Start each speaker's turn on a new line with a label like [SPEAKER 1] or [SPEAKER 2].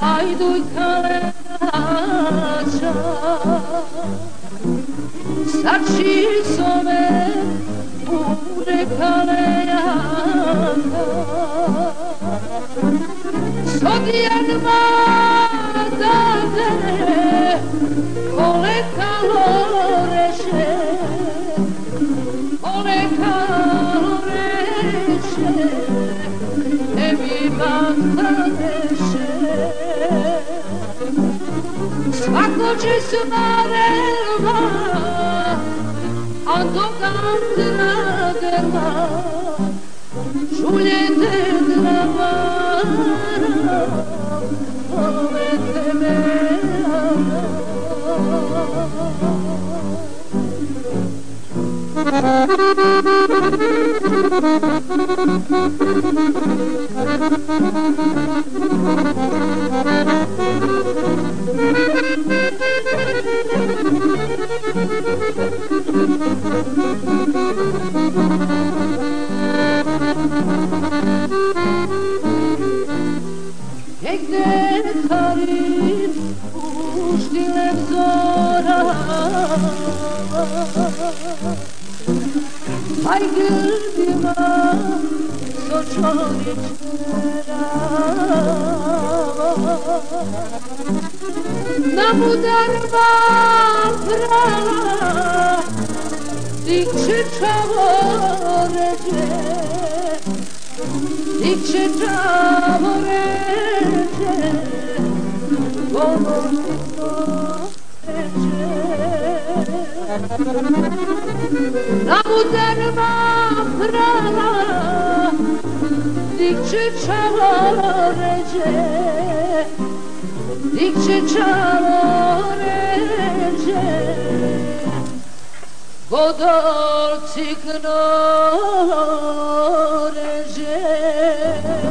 [SPEAKER 1] hajdujka lenača, sa čizome bude kalejaka. Sodijan madane, kole kaloreše, kole kaloreše, ne mi bankaneše. Svako će smarelva, a to kantra dela, žuljete dramana, ovete melana. Negde Karin puštile vzora, aj grdima sočoričera. Na mudarba prala dikće čavoređe, dikće čavoređe, govorimo ređe. Na mudarba prala dikće čavoređe, dikće čavoređe, godolci knoređe.